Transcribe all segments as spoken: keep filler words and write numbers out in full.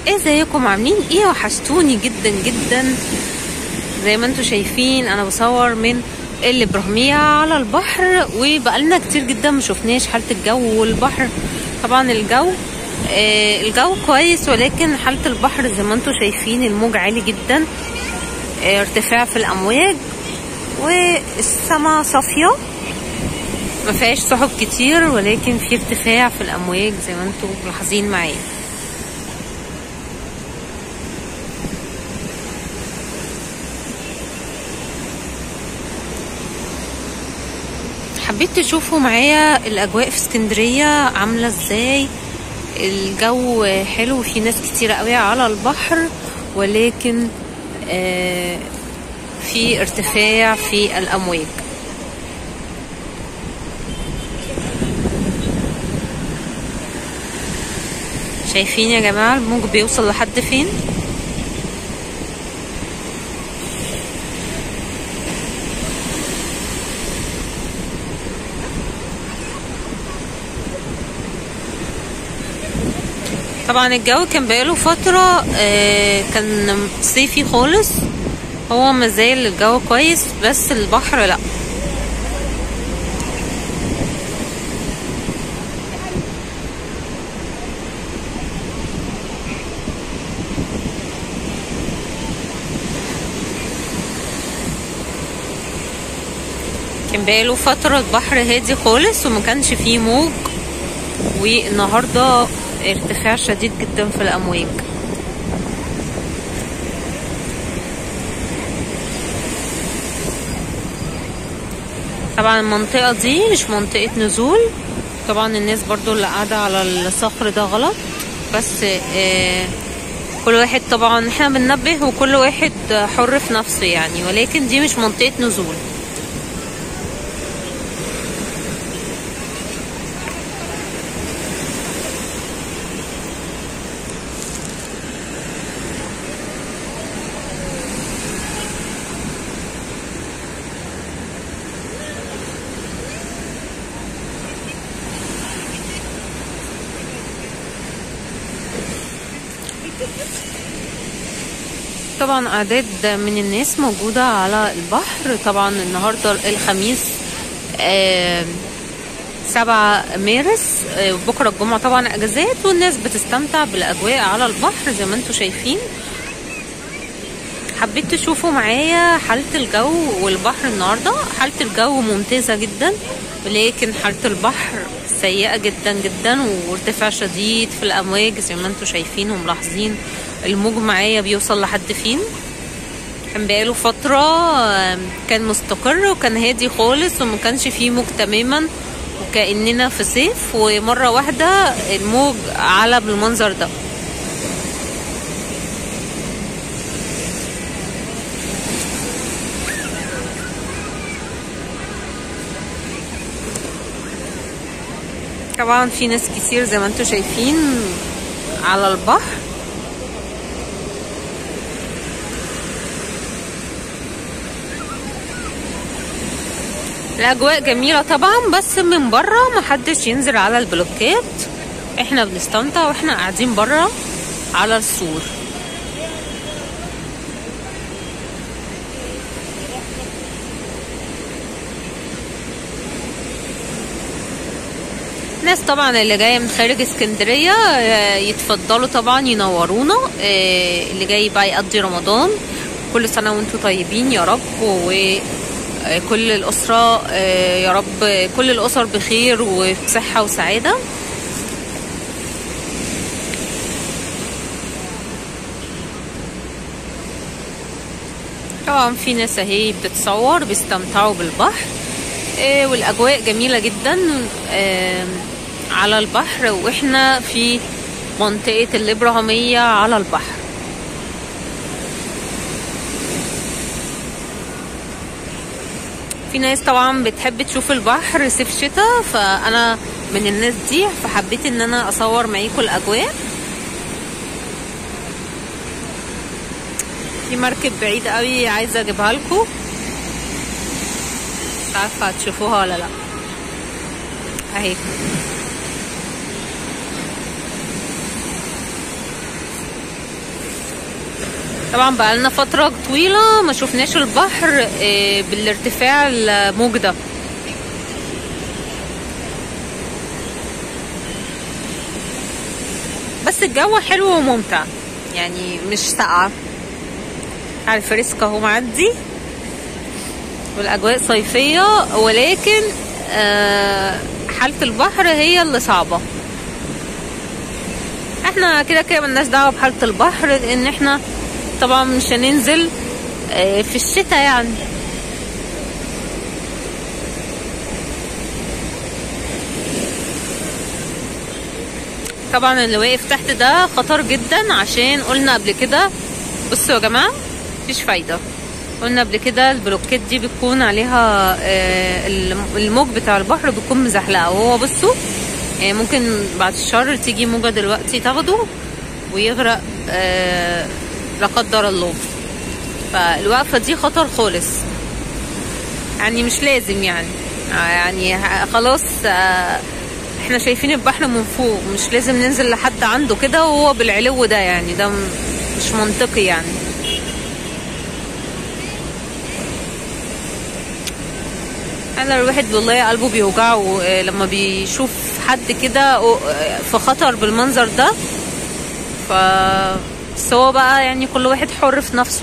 ازيكم عاملين ايه؟ وحشتوني جدا جدا. زي ما انتوا شايفين انا بصور من الابراهيميه على البحر، وبقالنا كتير جدا ما شفناش حاله الجو والبحر. طبعا الجو آه الجو كويس، ولكن حاله البحر زي ما انتوا شايفين الموج عالي جدا، آه ارتفاع في الامواج، والسما صافيه ما فيهاش سحب كتير، ولكن في ارتفاع في الامواج زي ما انتوا ملاحظين معايا. حبيت تشوفوا معايا الاجواء في اسكندريه عامله ازاي. الجو حلو، في ناس كتيره قوي على البحر، ولكن آه في ارتفاع في الامواج. شايفين يا جماعه الموج بيوصل لحد فين؟ طبعا الجو كان بقاله فترة آه كان صيفي خالص، هو مازال الجو كويس بس البحر لا. كان بقاله فترة البحر هادي خالص وما كانش فيه موج، والنهارده ارتفاع شديد جدا في الامواج. طبعا المنطقة دي مش منطقة نزول، طبعا الناس برضو اللي قاعدة على الصخر ده غلط، بس اه كل واحد طبعا احنا بننبه وكل واحد حر في نفسه يعني، ولكن دي مش منطقة نزول. طبعا اعداد من الناس موجودة على البحر. طبعا النهاردة الخميس آه سبعة مارس، آه بكرة الجمعة طبعا اجازات، والناس بتستمتع بالاجواء على البحر زي ما انتوا شايفين. حبيت تشوفوا معايا حالة الجو والبحر النهاردة. حالة الجو ممتازة جدا، ولكن حالة البحر سيئة جدا جدا، وارتفاع شديد في الامواج زي ما انتوا شايفين وملاحظين الموج معايا بيوصل لحد فين. كان بقاله فترة كان مستقر وكان هادي خالص وما كانش فيه موج تماما، وكأننا في صيف، ومرة واحدة الموج على بالمنظر ده. طبعا في ناس كتير زي ما انتوا شايفين على البحر. الاجواء جميله طبعا، بس من بره محدش ينزل على البلوكات، احنا بنستمتع واحنا قاعدين بره على السور. ناس طبعا اللي جايه من خارج اسكندريه يتفضلوا طبعا ينورونا، اللي جاي بقى يقضي رمضان. كل سنه وانتم طيبين يا رب، وكل الاسره يا رب، كل الاسر بخير وبصحه وسعاده. طبعا في ناس اهي بتتصور بيستمتعوا بالبحر، والاجواء جميله جدا على البحر، واحنا في منطقة الابراهيمية على البحر. في ناس طبعا بتحب تشوف البحر صيف شتاء، فانا من الناس دي، فحبيت ان انا اصور معاكم الاجواء. في مركب بعيد قوي عايزة اجيبها لكم، مش عارفة هتشوفوها ولا لا. اهي طبعا بقالنا فترة طويلة ما شفناش البحر بالارتفاع الموج ده. بس الجو حلو وممتع، يعني مش ساقعة. على الفريسكا اهو معدي والاجواء صيفية، ولكن حالة البحر هي اللي صعبة. احنا كده كده ملناش دعوة بحالة البحر، لان احنا طبعا مش هننزل في الشتاء يعني. طبعا اللي واقف تحت ده خطر جدا، عشان قلنا قبل كده، بصوا يا جماعة مفيش فايدة، قلنا قبل كده البلوكات دي بتكون عليها الموج بتاع البحر بيكون مزحلقة، وهو بصوا ممكن بعد الشر تيجي موجة دلوقتي تاخده ويغرق لا قدر الله. فالوقفة دي خطر خالص، يعني مش لازم يعني يعني خلاص احنا شايفين البحر من فوق، مش لازم ننزل لحد عنده كده وهو بالعلو ده، يعني ده مش منطقي يعني. انا الواحد والله قلبه بيوجعه لما بيشوف حد كده في خطر بالمنظر ده. ف بس هو بقى يعني كل واحد حر في نفسه.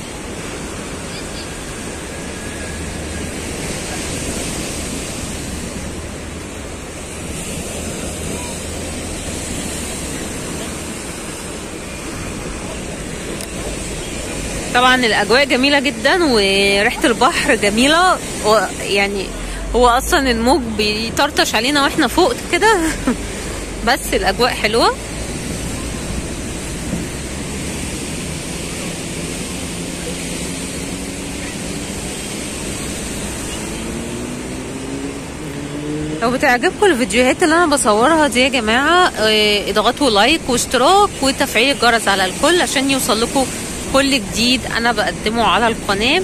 طبعا الاجواء جميله جدا وريحه البحر جميله، يعني هو اصلا الموج بيطرطش علينا واحنا فوق كده بس الاجواء حلوه. لو بتعجبكم الفيديوهات اللي انا بصورها دي يا جماعه، اضغطوا لايك واشتراك وتفعيل الجرس على الكل عشان يوصل لكم كل جديد انا بقدمه على القناه.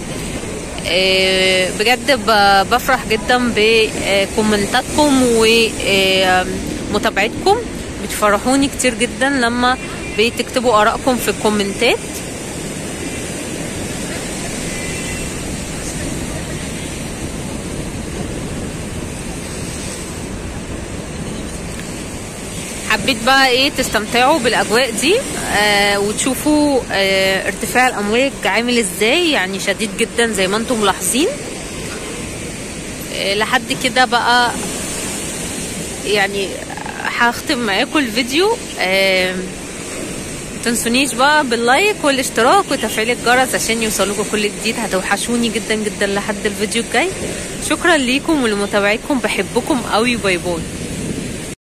بجد بفرح جدا بكومنتاتكم ومتابعتكم، بتفرحوني كتير جدا لما بتكتبوا ارائكم في الكومنتات. حبيت بقى ايه تستمتعوا بالاجواء دي آه وتشوفوا آه ارتفاع الامواج عامل ازاي، يعني شديد جدا زي ما انتم ملاحظين. آه لحد كده بقى يعني هختم معاكم الفيديو. آه متنسونيش بقى باللايك والاشتراك وتفعيل الجرس عشان يوصلكم كل جديد. هتوحشوني جدا جدا لحد الفيديو الجاي. شكرا ليكم ولمتابعتكم، بحبكم قوي. باي باي.